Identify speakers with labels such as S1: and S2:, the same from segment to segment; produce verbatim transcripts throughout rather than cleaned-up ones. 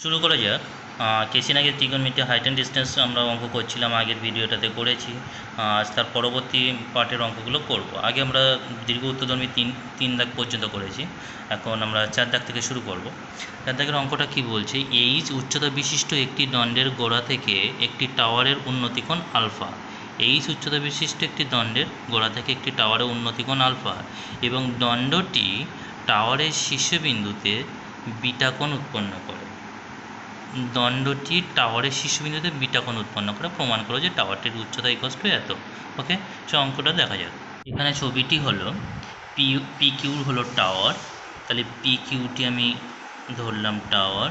S1: শুরু করা যাক। কেসিনাগের ত্রিকোণমিতি হাইট অ্যান্ড ডিস্টেন্স আমরা অঙ্ক করছিলাম, আগের ভিডিওটাতে করেছি। আজ তার পরবর্তী পার্টের অঙ্কগুলো করব। আগে আমরা দীর্ঘ উত্তরধর্মী তিন তিন দাগ পর্যন্ত করেছি, এখন আমরা চার দাগ থেকে শুরু করব। চার দাগের অঙ্কটা কি বলছে, এইচ উচ্চতা বিশিষ্ট একটি দণ্ডের গোড়া থেকে একটি টাওয়ারের উন্নতিকোণ আলফা। এইচ উচ্চতা বিশিষ্ট একটি দণ্ডের গোড়া থেকে একটি টাওয়ারের উন্নতিকোণ আলফা এবং দণ্ডটি টাওয়ারের শীর্ষবিন্দুতে বিটা কোণ উৎপন্ন করে। দণ্ডটি টাওয়ারের শীর্ষবিন্দুতে বিটা কোণ উৎপন্ন করে প্রমাণ করো যে টাওয়ারটির উচ্চতা ইকুয়ালস টু এত। ওকে, সো অঙ্কটা দেখা যাক। এখানে ছবিটি হলো পি পি কিউ হলো টাওয়ার, তাহলে পি কিউটি আমি ধরলাম টাওয়ার।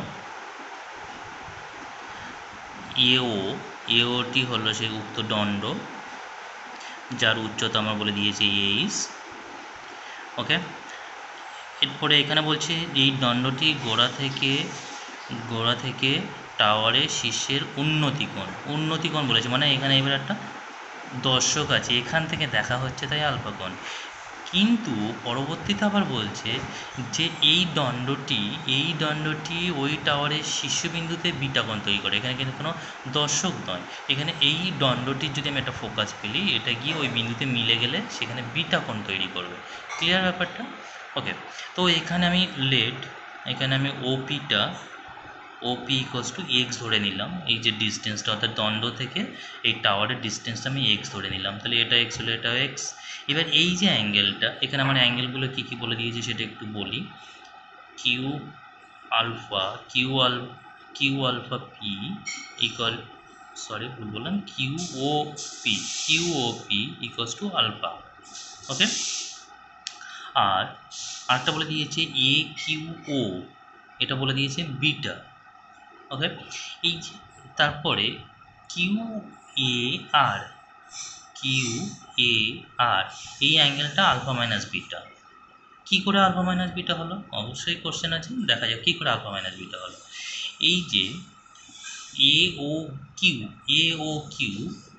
S1: এও এওটি হলো সেই উক্ত দণ্ড যার উচ্চতা আমরা বলে দিয়েছি এইচ। ওকে, এরপরে এখানে বলছে এই দণ্ডটি গোড়া থেকে গোড়া থেকে টাওয়ারের শীর্ষের উন্নতিকোণ উন্নতিকোণ বলেছে, মানে এখানে এবার একটা দর্শক আছে, এখান থেকে দেখা হচ্ছে তাই আলফা কোণ। কিন্তু পরবর্তীতে আবার বলছে যে এই দণ্ডটি এই দণ্ডটি ওই টাওয়ারের শীর্ষবিন্দুতে বিটা কোণ তৈরি করে। এখানে কিন্তু কোনো দর্শক নয়, এখানে এই দণ্ডটির যদি আমি একটা ফোকাস ফেলি, এটা গিয়ে ওই বিন্দুতে মিলে গেলে সেখানে বিটা কোণ তৈরি করবে। ক্লিয়ার ব্যাপারটা? ওকে, তো এখানে আমি লেট এখানে আমি ওপিটা ওপি ইকোয়ালস টু এক্স ধরে নিলাম। এই যে ডিস্টেন্সটা অর্থাৎ দণ্ড থেকে এই টাওয়ারের ডিস্টেন্সটা আমি এক্স ধরে নিলাম, তাহলে এটা এক্স হলে এটা এক্স। এবার এই যে অ্যাঙ্গেলটা, এখানে আমার অ্যাঙ্গেলগুলো কী কী বলে দিয়েছি সেটা একটু বলি। Q alpha Q al Q alpha P equal sorry ভুল বললাম Q O P Q O P equals to alpha. Okay, আর আরেকটা বলে দিয়েছে এ কিউ ও, এটা বলে দিয়েছে বিটা। ওকে, এই তারপরে Q A R Q A R এই অ্যাঙ্গেলটা আলফা মাইনাস বিটা। কী করে আলফা মাইনাস বিটা হলো? অবশ্যই কোশ্চেন আছে, দেখা যাক কী করে আলফা মাইনাস বিটা হলো। এই যে A O Q A O Q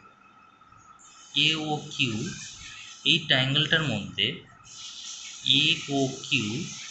S1: A O Q এই ট্রায়াঙ্গেলটার মধ্যে এ O Q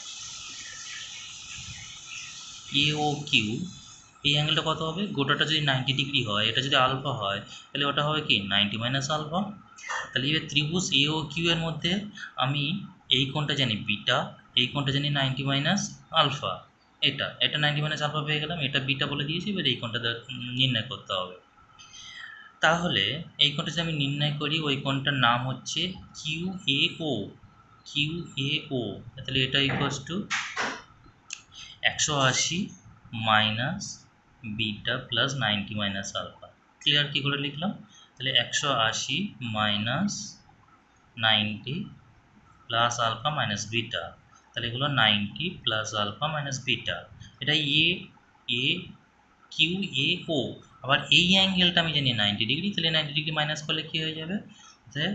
S1: A O Q এই অ্যাঙ্গেলটা কত হবে? গোটাটা যদি নাইনটি ডিগ্রি হয়, এটা যদি আলফা হয়, তাহলে ওটা হবে কি নাইনটি মাইনাস আলফা। তাহলে এবার ত্রিভুজ এ ও কিউ এর মধ্যে আমি এই কোণটা জানি বিটা, এই কোণটা জানি নাইনটি মাইনাস আলফা। এটা এটা নাইনটি মাইনাস আলফা পেয়ে গেলাম, এটা বিটা বলে দিয়েছি। এবার এই কোণটা নির্ণয় করতে হবে। তাহলে এই কোণটা যদি আমি নির্ণয় করি, ওই কোণটার নাম হচ্ছে Q A O Q A ও তাহলে এটা ইকুয়ালস টু একশো আশি minus beta plus ninety minus alpha. Clear? কী করে লিখলাম? তাহলে একশো আশি minus ninety plus alpha minus beta, তাহলে এগুলো ninety plus alpha minus beta. এটা এ এ কিউ এ ও। আবার এই অ্যাঙ্গেলটা আমি জানি নাইনটি ডিগ্রি, তাহলে নাইনটি ডিগ্রি মাইনাস করলে কী হয়ে যাবে? তাহলে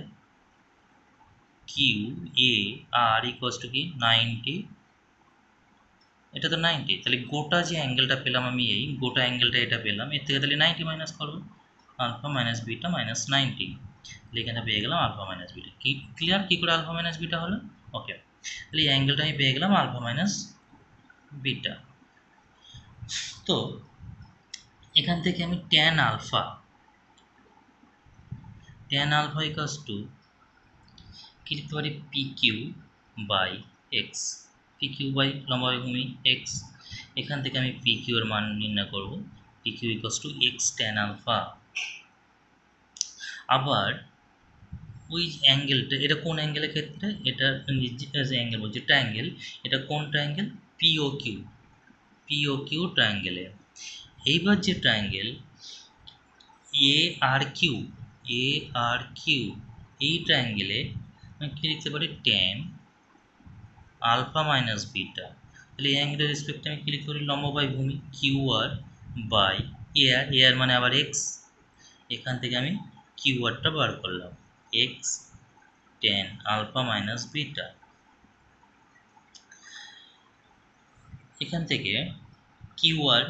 S1: Q A R equals to কি নাইনটি, এটা তো নাইনটি, তাহলে গোটা যে অ্যাঙ্গেলটা পেলাম আমি, এই গোটা অ্যাঙ্গেলটা এটা পেলাম, এর থেকে তাহলে নাইনটি মাইনাস করবো, alpha minus beta minus ninety, তাহলে এখানে পেয়ে গেলাম আলফা মাইনাস বিটা। কি ক্লিয়ার কী করে আলফা মাইনাস বিটা হলো? ওকে, তাহলে এই অ্যাঙ্গেলটা আমি পেয়ে গেলাম আলফা মাইনাস বিটা। তো এখান থেকে আমি tan alpha tan alpha equals to কী লিখতে পারি? P Q by X. P Q by লম্বাভূমি এক্স, এখান থেকে আমি পি কিউ এর মান নির্ণয় করব। P Q equals to X tan alpha. আবার ওই অ্যাঙ্গেলটা, এটা কোন অ্যাঙ্গেলের ক্ষেত্রে? এটা অ্যাঙ্গেল বলছে ট্রায়াঙ্গেল, এটা কোন triangle? P O Q P O Q ট্রায়াঙ্গেলে। এইবার যে triangle A R Q A R Q এই ট্রায়াঙ্গেলে আমি কী লিখতে পারি? Tan alpha minus beta. তাহলে এই অ্যাঙ্গেলের রেসপেক্টে আমি কী লিখতে পারি? লম্ব বাই ভূমি কিউ আর বাই এ আর এ আর মানে আবার এক্স। এখান থেকে আমি কিউ আরটা বার করলাম, X tan alpha minus beta. এখান থেকে কিউ আর,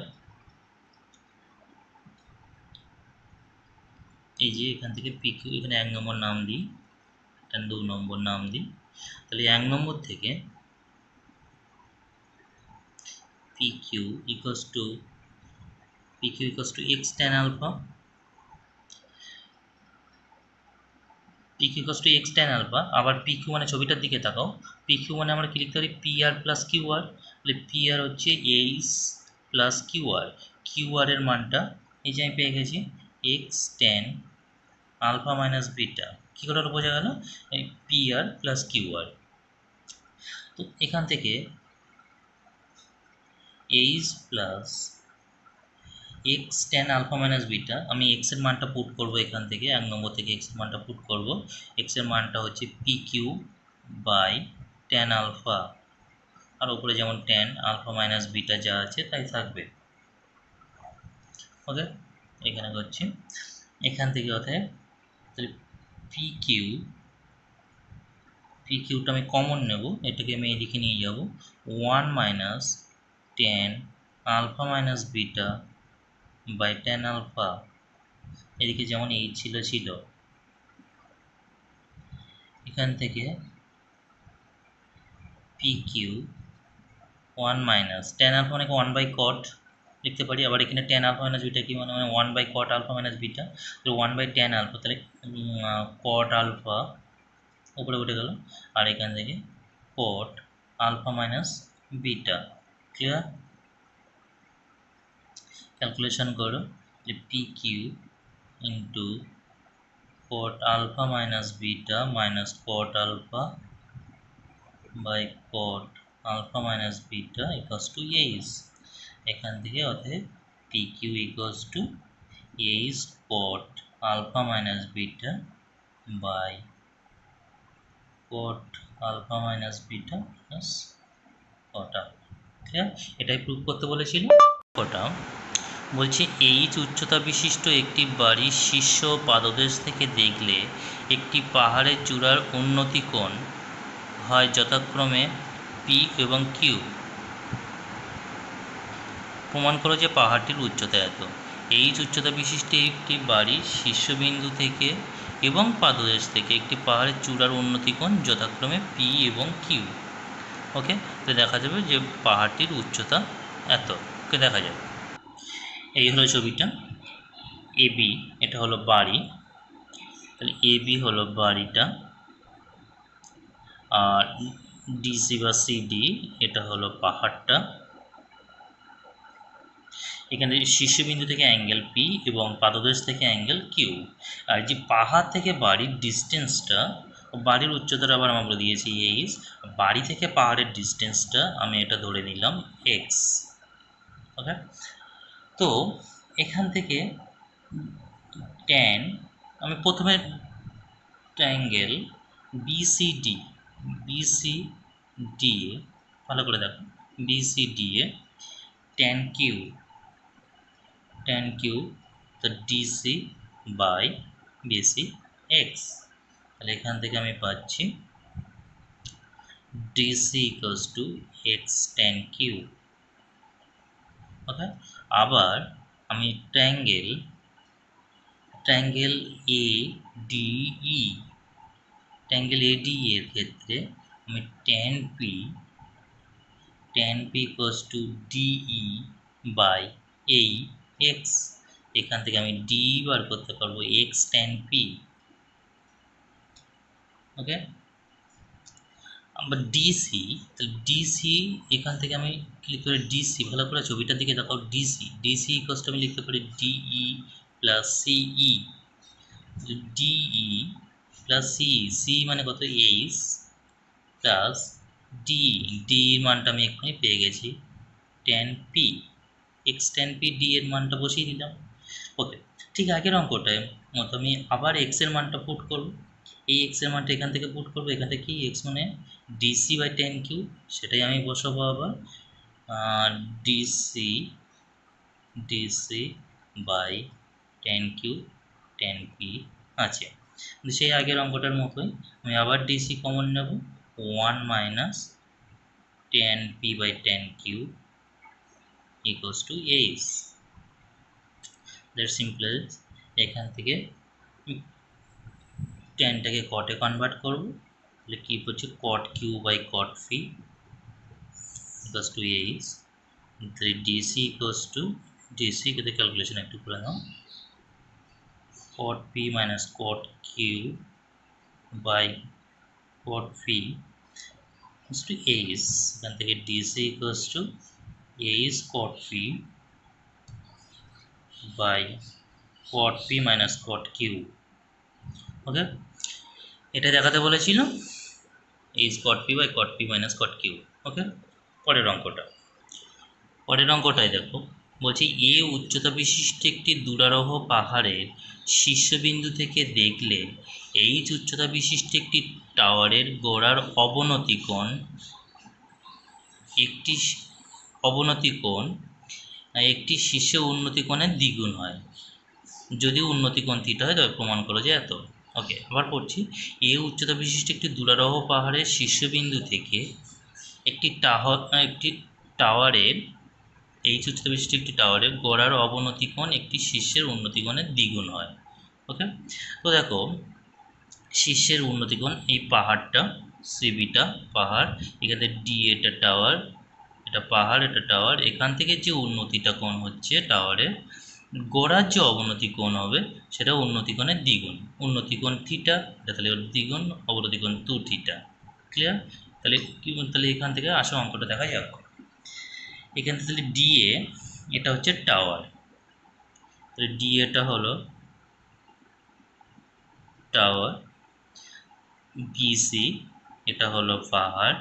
S1: এই যে এখান থেকে পি কিউ, এখানে এক নম্বর নাম দিই, এখানে দু নম্বর নাম দিই, তাহলে এক নম্বর থেকে P Q equals to P Q equals to X tan alpha, P Q equals to X tan alpha. আবার পি কিউ মানে ছবিটার দিকে তাকাও, পি কিউ মানে আমরা কি লিখতে পারি P R plus Q R, তাহলে পি আর হচ্ছে H plus Q R, Q R এর মানটা এই যে আমি পেয়ে গেছি X tan alpha minus beta, কী করে বোঝা গেল এই P R plus Q R. তো এখান থেকে H plus X tan alpha minus beta, আমি এক্স এর মানটা পুট করব এখান থেকে, এক নম্বর থেকে এক্স এর মানটা পুট করব, এক্স এর মানটা হচ্ছে P Q by tan alpha, আর উপরে যেমন ট্যান আলফা মাইনাস বিটা যা আছে তাই থাকবে। ওকে, এখানে করছি এখান থেকে অতএব তাহলে পি কিউ, পি কিউটা আমি কমন নেব, এটাকে আমি এদিকে নিয়ে যাব, one minus tan alpha minus beta by tan alpha, এদিকে যেমন এইচ ছিল ছিল, এখান থেকে P Q one minus tan alpha মানে ওয়ান বাই কট লিখতে পারি, আবার এখানে ট্যান আলফা মাইনাস বিটা কি মানে one by cot alpha minus beta, তাহলে ওয়ান বাই ট্যান আলফা, তাহলে কট আলফা উপরে উঠে গেল, আর এখান থেকে cot alpha minus beta. Clear? Calculation করো যে P Q into cot alpha minus beta minus cot alpha by cot alpha minus beta equals to H, এখান থেকে অতএব P Q equals to H cot alpha minus beta by cot alpha minus beta plus cot alpha. Clear? এটাই prove করতে বলেছিল। কটা বলছে H উচ্চতা বিশিষ্ট একটি বাড়ির শীর্ষ পাদদেশ থেকে দেখলে একটি পাহাড়ের চূড়ার উন্নতি কোণ হয় যথাক্রমে পি এবং কিউ। প্রমাণ করো যে পাহাড়টির উচ্চতা এত। এইচ উচ্চতা বিশিষ্ট একটি বাড়ির শীর্ষবিন্দু থেকে এবং পাদদেশ থেকে একটি পাহাড়ের চূড়ার উন্নতি কোণ যথাক্রমে পি এবং কিউ। ওকে, তো দেখা যাবে যে পাহাড়টির উচ্চতা এত। ওকে, দেখা যাবে এই হলো ছবিটা এ বি, এটা হলো বাড়ি, তাহলে এ বি হলো বাড়িটা, আর ডিসি বা সিডি এটা হলো পাহাড়টা। এখানে শীর্ষবিন্দু থেকে অ্যাঙ্গেল পি এবং পাদদেশ থেকে অ্যাঙ্গেল কিউ। আর যে পাহাড় থেকে বাড়ির ডিস্টেন্সটা, বাড়ির উচ্চতাটা আবার আমরা বলে দিয়েছি এইচ, বাড়ি থেকে পাহাড়ের ডিস্টেন্সটা আমি এটা ধরে নিলাম এক্স। ওকে, তো এখান থেকে ট্যান আমি প্রথমে ট্রায়াঙ্গেল বিসিডি, বিসিডি এ ভালো করে দেখো, বিসিডি এ ট্যান কিউ, ট্যান কিউ তো ডিসি বাই বিসি এক্স, তাহলে এখান থেকে আমি পাচ্ছি DC equals to X tan Q. Okay, আবার আমি triangle triangle A DE, triangle A D এর ক্ষেত্রে আমি tan P, tan P equals to DE by এই এক্স, এখান থেকে আমি ডি বার করতে পারবো এক্স ট্যান পি। ওকে, আবার ডিসি, তাহলে ডিসি এখান থেকে আমি ক্লিক করে ডিসি, ভালো করে ছবিটার দিকে দেখাও, ডিসি ডিসি ইকুয়ালস টু আমি লিখতে পারি DE plus CE, DE plus C, C মানে কত এইচ প্লাস ডি, ডি এর মানটা আমি এক্ষুনি পেয়ে গেছি tan P, X tan P, D এর মানটা বসিয়ে দিলাম। ওকে, ঠিক আগের অঙ্কটায় মতো আমি আবার এক্স এর মানটা পুট করব, এই এক্স এর মানটা এখান থেকে পুট করবো, এখান থেকে কি এক্স মানে ডিসি বাই ট্যান কিউ, সেটাই আমি বসাবো আবার DC, DC by tan Q tan P আছে। সেই আগের অঙ্কটার মতোই আমি আবার ডিসি কমন নেব, one minus tan P by tan Q equals to H. That simple, এখান থেকে ট্যানটাকে কটে কনভার্ট করব, তাহলে কী হচ্ছে cot Q by cot P equals to H, তাহলে ডিসি ইকুয়ালস টু ডিসি কে ক্যালকুলেশন একটু করে নাও, cot p minus cot q by cot p equals to a is, এখান থেকে DC equals to a is cot p by cot p minus cot q। Okay, এটা দেখাতে বলেছিল a is cot p by cot p minus cot q। ওকে, পরের অঙ্কটা, পরের অঙ্কটায় দেখো বলছি এ উচ্চতা বিশিষ্ট একটি দুরারোহ পাহাড়ের শীর্ষবিন্দু থেকে দেখলে এইচ উচ্চতা বিশিষ্ট একটি টাওয়ারের গোড়ার অবনতি কোণ একটি অবনতি কোণ একটি শীর্ষে উন্নতি কোণের দ্বিগুণ হয়, যদি উন্নতি কোণ থিটা হয় তবে প্রমাণ করো যে এত। ওকে, আবার পড়ছি, এ উচ্চতা বিশিষ্ট একটি দুরারোহ পাহাড়ের শীর্ষবিন্দু থেকে একটি টাওয়ার একটি টাওয়ারের এইচ উচ্চতা বিশিষ্ট একটি টাওয়ারের গোড়ার অবনতি কোণ একটি শীর্ষের উন্নতি কোণের দ্বিগুণ হয়। ওকে, তো দেখো শীর্ষের উন্নতি কোণ, এই পাহাড়টা সিবিটা পাহাড়, এখানে ডি এটা টাওয়ার, এটা পাহাড় এটা টাওয়ার, এখান থেকে যে উন্নতিটা কোণ হচ্ছে টাওয়ারের গোড়ার যে অবনতি কোণ হবে সেটা উন্নতি কোণের দ্বিগুণ, উন্নতি কোণ থিটা, এটা তাহলে ওর দ্বিগুণ, অবনতি কোণ টু থিটা। ক্লিয়ার? তাহলে কি, তাহলে এখান থেকে আসো অঙ্কটা দেখা যাক। এখানে তাহলে ডিএ এটা হচ্ছে টাওয়ার, তাহলে ডিএটা হলো টাওয়ার, বিসি এটা হলো পাহাড়।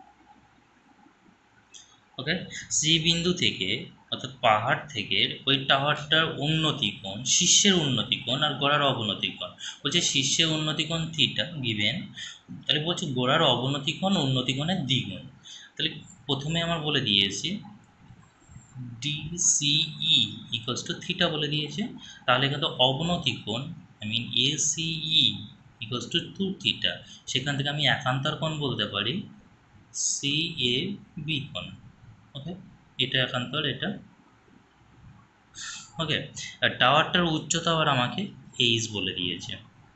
S1: ওকে, সি বিন্দু থেকে অর্থাৎ পাহাড় থেকে ওই টাওয়ারটার উন্নতি কোণ, শীর্ষের উন্নতি কোণ আর গোড়ার অবনতি কোণ, বলছে শীর্ষের উন্নতি কোণ থিটা গিভেন, তাহলে বলছে গোড়ার অবনতি কোণ উন্নতি কোণের দ্বিগুণ। তাহলে প্রথমে আমার বলে দিয়েছি ডিসিই ইকুয়ালস টু থিটা বলে দিয়েছে, তাহলে কিন্তু অবনতি কোণ I mean ACE equals to two theta, সেখান থেকে আমি একান্তর কোণ বলতে পারি সি এ বি কোণ। ওকে, এটা একান্তর, এটা ওকে। আর টাওয়ারটার উচ্চতা আবার আমাকে এইচ বলে দিয়েছে,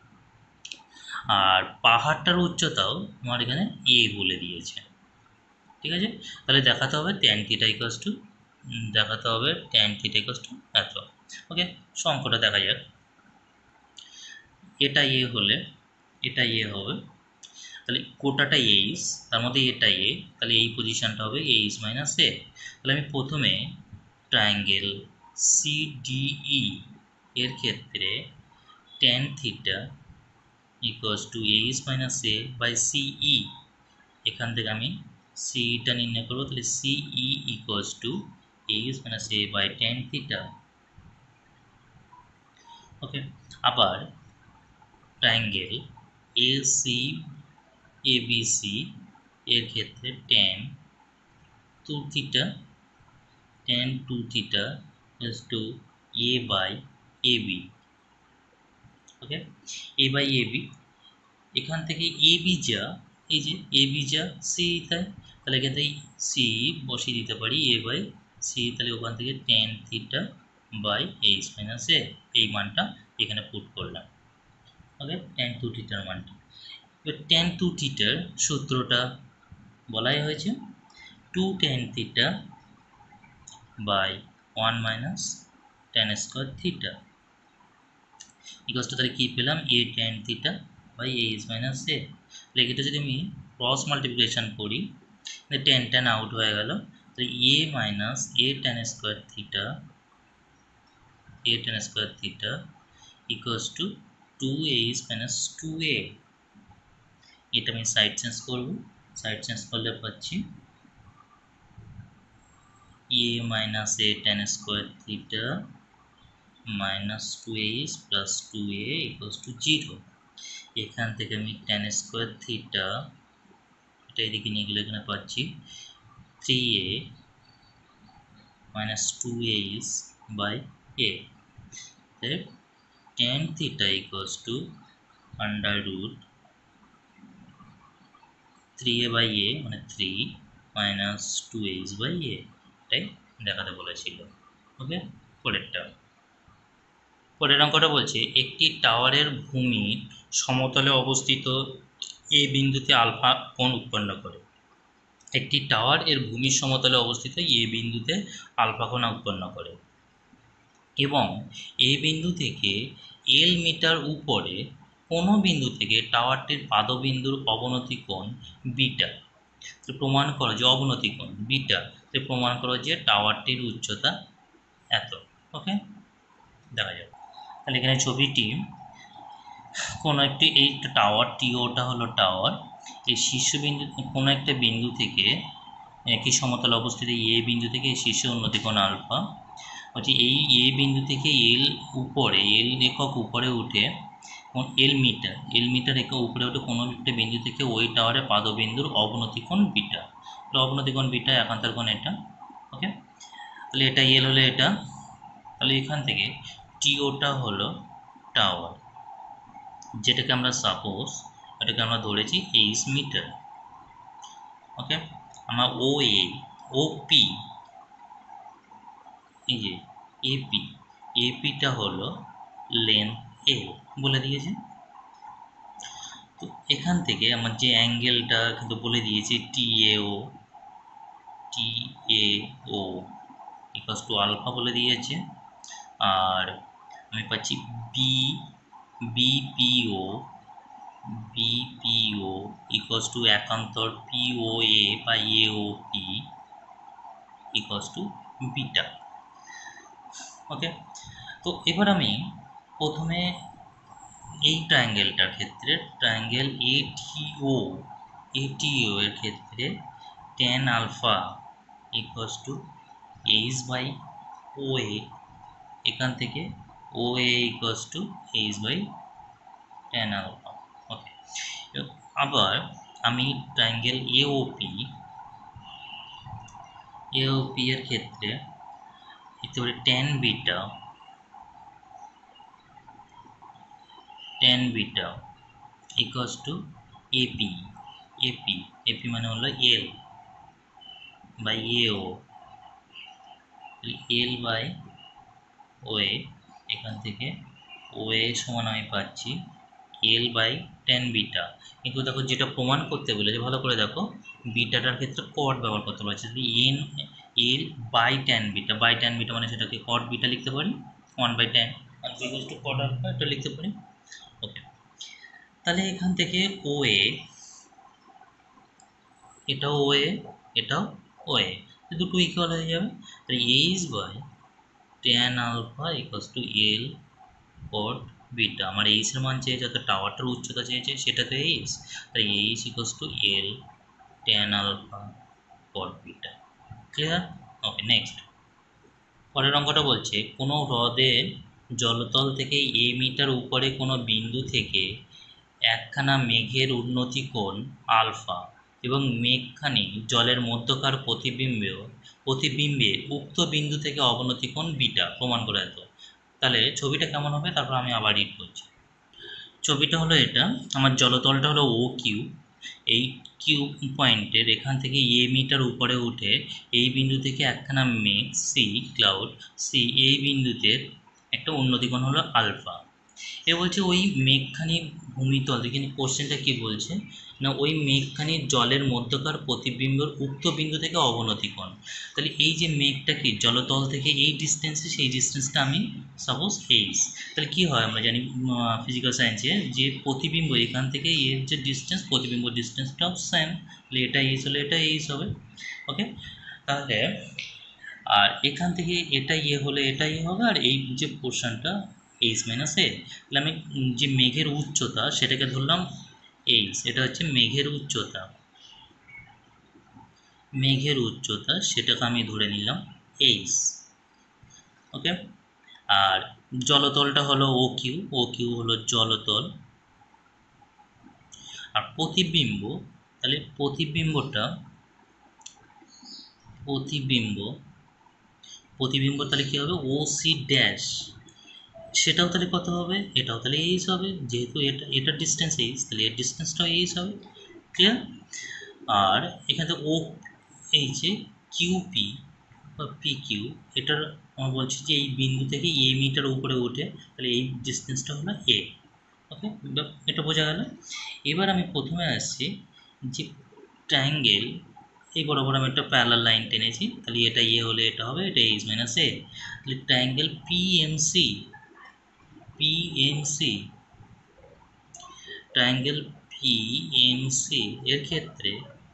S1: আর পাহাড়টার উচ্চতাও আমার এখানে এ বলে দিয়েছে। ঠিক আছে, তাহলে দেখাতে হবে ট্যান থিটা ইকুয়ালস টু, দেখাতে হবে ট্যান থিটা ইকুয়ালস টু এত। ওকে, অঙ্কটা দেখা যাক। এটা এ হলে এটা এ হবে, তাহলে কোটাটা এইচ, তার মধ্যে এটা এ, তাহলে এই পজিশনটা হবে এইচ মাইনাস এ। তাহলে আমি প্রথমে ট্রায়াঙ্গেল সিডিই এর ক্ষেত্রে tan theta equals to H minus A by CE, এখান থেকে আমি সিইটা নির্ণয় করবো, তাহলে CE equals to H minus A by tan theta. Okay, আবার ট্রায়াঙ্গেল এসি এবিসি এর ক্ষেত্রে tan two theta, tan two theta is to A by AB. Okay, A by AB, এখান থেকে এবি যা, এই যে এবি যা সি তাই, তাহলে এখান থেকে সি বসিয়ে দিতে পারি এ বাই সি, তাহলে ওখান থেকে tan theta by H minus A, এই মানটা এখানে পুট করলাম। ওকে, ট্যান টু থিটার মানটা, এবার ট্যান টু থিটার সূত্রটা বলাই হয়েছে two tan theta by one minus tan square theta equals to, তাহলে কী পেলাম A tan theta by H minus A. তাহলে এটা যদি আমি ক্রস মাল্টিপ্লিকেশান করি, ট্যান ট্যান আউট হয়ে গেল, তাহলে A minus A tan square theta, A tan square theta equals to two H minus two A. এটা আমি সাইড চেঞ্জ করবো, সাইড চেঞ্জ করলে পাচ্ছি A minus A tan square theta minus two H plus two A equals to zero. এখান থেকে আমি tan square theta এটা এদিকে নিয়ে গেলে এখানে পাচ্ছি three A minus two H by A, তাহলে tan theta equals to under root three A by A মানে three minus two H by A, এটাই দেখাতে বলেছিল। ওকে, পরেরটা, পরের অঙ্কটা বলছে একটি টাওয়ারের ভূমির সমতলে অবস্থিত এ বিন্দুতে আলফা কোণ উৎপন্ন করে। একটি টাওয়ার এর ভূমির সমতলে অবস্থিত এ বিন্দুতে আলফা কোণ উৎপন্ন করে। এবং এই বিন্দু থেকে এল মিটার উপরে কোনো বিন্দু থেকে টাওয়ারটির পাদবিন্দুর অবনতি কোণ বিটা। তো প্রমাণ করো যে অবনতি কোণ বিটা, তো প্রমাণ করো যে টাওয়ারটির উচ্চতা এত। ওকে, দেখা যাক তাহলে এখানে ছবিটি কোনো একটি এই টাওয়ার টিওটা হলো টাওয়ার, এই শীর্ষবিন্দু কোনো একটা বিন্দু থেকে একই সমতলে অবস্থিত এ বিন্দু থেকে এই শীর্ষ উন্নতি কোণ আলফা হচ্ছে এই এ বিন্দু থেকে এল উপরে এল একক উপরে উঠে এল মিটার এল মিটার একক উপরে উঠে কোনো একটা বিন্দু থেকে ওই টাওয়ারের পাদবিন্দুর অবনতি কোণ বিটা। তো অবনতি কোণ বিটা, একান্তর কোণ এটা। ওকে, তাহলে এটা এল হলে এটা, তাহলে এখান থেকে টিওটা হলো টাওয়ার, যেটাকে আমরা সাপোজ এটাকে আমরা ধরেছি এইচ মিটার। ওকে, আমরা ও এ ও পি এই যে এপি এপিটা হলো লেন্থ এল বলে দিয়েছে। তো এখান থেকে আমার যে অ্যাঙ্গেলটা কিন্তু বলে দিয়েছে T A O T A O equals to alpha বলে দিয়েছে। আর আমি পাচ্ছি B BPO BPO equals to একান্তর পিও এ বা AO P equals to beta. Okay, তো এবার আমি প্রথমে এই ট্রায়াঙ্গেলটার ক্ষেত্রে ট্রায়াঙ্গেল এটিও এটিও এর ক্ষেত্রে tan alpha equals to H by O A, এখান থেকে O A equals to H by tan alpha. Okay, আবার আমি ট্রায়াঙ্গেল এওপি এওপি এর ক্ষেত্রে লিখতে পারি tan beta tan beta equals to AP AP AP মানে হলো এল বাই এও, এল বাই ও এ, এখান থেকে ও এ সমান আমি পাচ্ছি এল বাই ট্যান বিটা। কিন্তু দেখো যেটা প্রমাণ করতে বলেছে ভালো করে দেখো, বিটাটার ক্ষেত্রে কট ব্যবহার করতে পারছি, যদি N L by tan beta by tan beta মানে সেটাকে কট বিটা লিখতে পারি, one by tan equals to cot alpha এটা লিখতে পারি। ওকে, তাহলে এখান থেকে ও এ এটাও ও এ এটাও ও এ, দুটো ইকুয়াল হয়ে যাবে। তাহলে H by tan alpha equals to L cot beta. আমার এইচ এর মান চেয়েছে, অর্থাৎ টাওয়ারটার উচ্চতা চেয়েছে, সেটা তো এইচ, তাই H equals to L tan alpha cot beta. Clear? Okay, next পরের অঙ্কটা বলছে কোনো হ্রদের জলতল থেকে এ মিটার উপরে কোনো বিন্দু থেকে একখানা মেঘের উন্নতি কোণ আলফা এবং মেঘখানি জলের মধ্যকার প্রতিবিম্বে প্রতিবিম্বে উক্ত বিন্দু থেকে অবনতি কোণ বিটা প্রমাণ করে এত। তাহলে ছবিটা কেমন হবে, তারপর আমি আবার রিড করছি। ছবিটা হলো এটা, আমার জলতলটা হলো ও কিউ, এই কিউ পয়েন্টের এখান থেকে এ মিটার উপরে উঠে এই বিন্দু থেকে একখানা মেঘ সি ক্লাউড সি এই বিন্দুতে একটা উন্নতিকোণ হলো আলফা। এ বলছে ওই মেঘখানি ভূমিতল, এখানে কোশ্চেনটা কি বলছে না ওই মেঘখানির জলের মধ্যকার প্রতিবিম্বর উক্ত বিন্দু থেকে অবনতি কোণ। তাহলে এই যে মেঘটা কি জলতল থেকে এই ডিস্টেন্সে, সেই ডিস্টেন্সটা আমি সাপোজ এইচ, তাহলে কি হয় আমরা জানি ফিজিক্যাল সায়েন্সে যে প্রতিবিম্ব এখান থেকে এর যে ডিস্টেন্স প্রতিবিম্ব ডিস্টেন্সটাও সেম, তাহলে এটা এইচ হলে এটা এইচ হবে। ওকে, তাহলে আর এখান থেকে এটা ইয়ে হলে এটা ইয়ে হবে, আর এই যে পোর্শনটা এইচ মাইনাস এ, তাহলে আমি যে মেঘের উচ্চতা সেটাকে ধরলাম এইচ, এটা হচ্ছে মেঘের উচ্চতা মেঘের উচ্চতা সেটাকে আমি ধরে নিলাম এইচ। ওকে, আর জলতলটা হলো ও কিউ, ও কিউ হলো জলতল, আর প্রতিবিম্ব তাহলে প্রতিবিম্বটা প্রতিবিম্ব প্রতিবিম্ব তাহলে কী হবে ও সি ড্যাশ, সেটাও তাহলে কত হবে, এটাও তাহলে এইচ হবে, যেহেতু এটা এটার ডিস্টেন্স এইচ তাহলে এর ডিস্টেন্সটাও এইচ হবে। ক্লিয়ার? আর এখানে ও এই যে কিউপি বা পি কিউ, এটার আমরা বলছি যে এই বিন্দু থেকে এ মিটার উপরে উঠে, তাহলে এই ডিস্টেন্সটা হলো এ। ওকে, এটা বোঝা গেল। এবার আমি প্রথমে আসছি যে ট্রায়াঙ্গেল এই বরাবর আমি একটা প্যারালাল লাইন টেনেছি, তাহলে এটা এ হলে এটা হবে, এটা এইচ মাইনাস এ। তাহলে triangle PMC PMC triangle PMC এর ক্ষেত্রে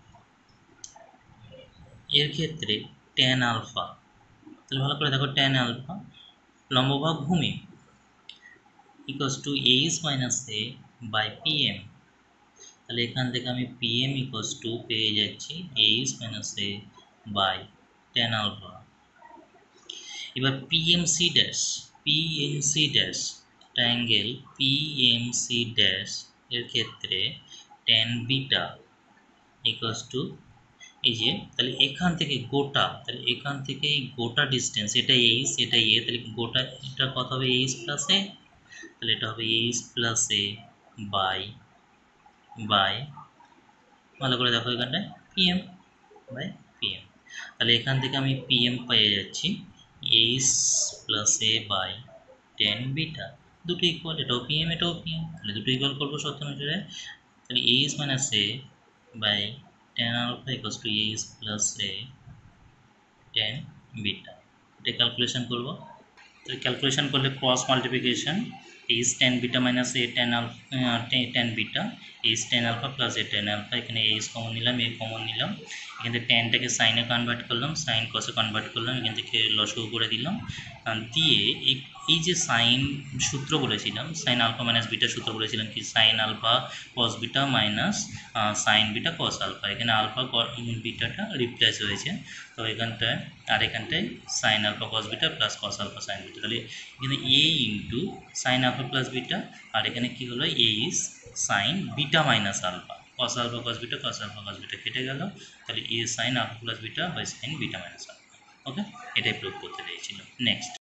S1: এর ক্ষেত্রে ট্যান আলফা, তাহলে ভালো করে দেখো, ট্যান আলফা লম্বভাগ ভূমি equals to H minus A by PM. তাহলে এখান থেকে আমি পিএম ইকুয়ালস টু পেয়ে যাচ্ছি H minus A by tan alpha. এবার PMC dash PMC dash triangle PMC dash এর ক্ষেত্রে ট্যান বিটা ইকুয়ালস টু, এই যে তাহলে এখান থেকে গোটা, তাহলে এখান থেকে এই গোটা ডিস্টেন্স, এটা এইচ এটা এ, তাহলে গোটা এটা কত হবে, এইচ প্লাস এ, তাহলে এটা হবে H plus A by by ভালো করে দেখো এখানটায় পিএম বাই পিএম। তাহলে এখান থেকে আমি পিএম পেয়ে যাচ্ছি H plus A by tan beta, দুটো ইকুয়াল, এটাও পিএম এটাও পিএম, তাহলে দুটো ইকুয়াল করবো সত্য অনুসারে। তাহলে H minus A by tan alpha equals to H plus A tan beta, এটা ক্যালকুলেশন করবো। তাহলে ক্যালকুলেশন করলে cross multiplication, H tan beta minus A tan alpha tan beta, H tan alpha plus A tan alpha, এখানে H common নিলাম, A common নিলাম, এখান থেকে টেনটাকে সাইনে কনভার্ট করলাম, সাইন কসে কনভার্ট করলাম, এখান থেকে লসগু করে দিলাম, দিয়ে এই যে সাইন সূত্র বলেছিলাম, সাইন আলফা মাইনাস বিটা সূত্র বলেছিলাম কি, sine alpha cos beta minus sine beta cos alpha, এখানে আলফা বিটাটা রিপ্লেস হয়েছে, তো এখানটায় আর এখানটায় sine alpha cos beta plus cos alpha sine beta, তাহলে এখানে A into sine alpha plus beta, আর এখানে কি হলো A is sine beta minus alpha, cos alpha cos beta cos alpha cos beta কেটে গেল, তাহলে A sine alpha plus beta by sine beta minus alpha. ওকে, এটাই প্রুভ করতে চাইছিল। নেক্সট